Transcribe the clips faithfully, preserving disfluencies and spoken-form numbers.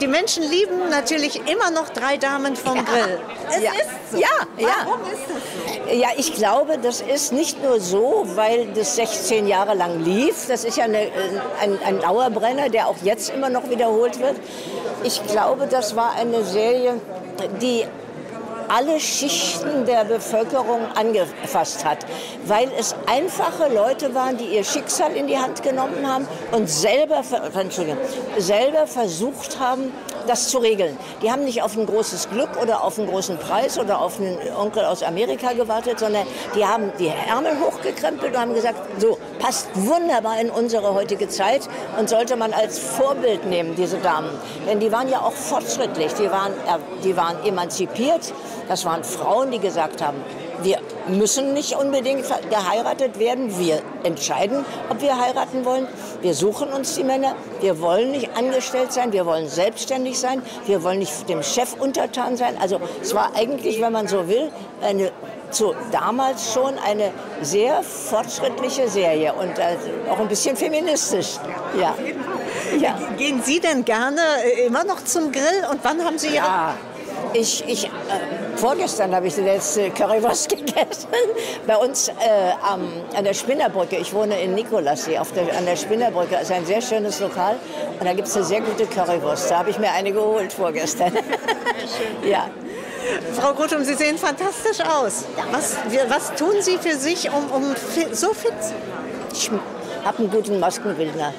die Menschen lieben natürlich immer noch drei Damen vom Ja. Grill. Es Ja. ist so. Ja, ja. Warum ist das so? Ja, ich glaube, das ist nicht nur so, weil das sechzehn Jahre lang lief. Das ist ja eine, ein, ein Dauerbrenner, der auch jetzt immer noch wiederholt wird. Ich glaube, das war eine Serie, die alle Schichten der Bevölkerung angefasst hat, weil es einfache Leute waren, die ihr Schicksal in die Hand genommen haben und selber, Entschuldigung, selber versucht haben, das zu regeln. Die haben nicht auf ein großes Glück oder auf einen großen Preis oder auf einen Onkel aus Amerika gewartet, sondern die haben die Ärmel hochgekrempelt und haben gesagt, so, passt wunderbar in unsere heutige Zeit und sollte man als Vorbild nehmen, diese Damen. Denn die waren ja auch fortschrittlich, die waren, die waren emanzipiert. Das waren Frauen, die gesagt haben, wir müssen nicht unbedingt geheiratet werden. Wir entscheiden, ob wir heiraten wollen. Wir suchen uns die Männer. Wir wollen nicht angestellt sein. Wir wollen selbstständig sein. Wir wollen nicht dem Chef untertan sein. Also es war eigentlich, wenn man so will, eine zu damals schon eine sehr fortschrittliche Serie und äh, auch ein bisschen feministisch. Ja. Ja. Gehen Sie denn gerne äh, immer noch zum Grill? Und wann haben Sie Ihre... Ja. Ich, ich, äh, vorgestern habe ich die letzte Currywurst gegessen. Bei uns äh, am, an der Spinnerbrücke. Ich wohne in Nikolassee. Auf der, an der Spinnerbrücke ist ein sehr schönes Lokal. Und da gibt es eine sehr gute Currywurst. Da habe ich mir eine geholt vorgestern. Ja. Frau Grutum, Sie sehen fantastisch aus. Was, wir, was tun Sie für sich, um, um fi- so fit zu sein? Ich habe einen guten Maskenbildner.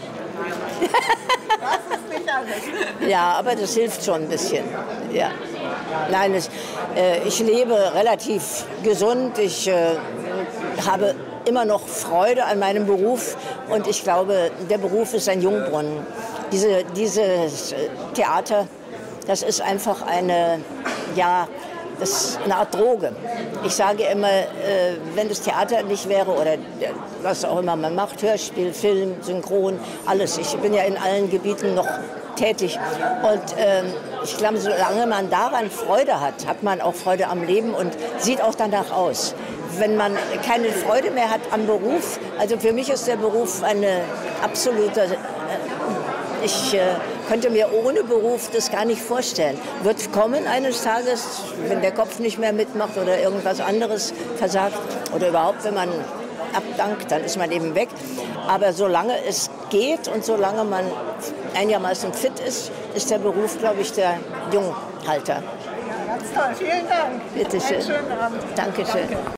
Das ist nicht alles. Ja, aber das hilft schon ein bisschen. Ja. Nein, es, äh, ich lebe relativ gesund. Ich äh, habe immer noch Freude an meinem Beruf und ich glaube, der Beruf ist ein Jungbrunnen. Diese, dieses Theater, das ist einfach eine, ja, das ist eine Art Droge. Ich sage immer, äh, wenn das Theater nicht wäre oder was auch immer man macht, Hörspiel, Film, Synchron, alles. Ich bin ja in allen Gebieten noch tätig. Und ähm, ich glaube, solange man daran Freude hat, hat man auch Freude am Leben und sieht auch danach aus. Wenn man keine Freude mehr hat am Beruf, also für mich ist der Beruf eine absolute... Äh, Ich äh, könnte mir ohne Beruf das gar nicht vorstellen. Wird kommen eines Tages, wenn der Kopf nicht mehr mitmacht oder irgendwas anderes versagt oder überhaupt, wenn man abdankt, dann ist man eben weg. Aber solange es geht und solange man einigermaßen fit ist, ist der Beruf, glaube ich, der Junghalter. Ganz toll, vielen Dank. Bitte schön. Einen schönen Abend. Dankeschön. Danke.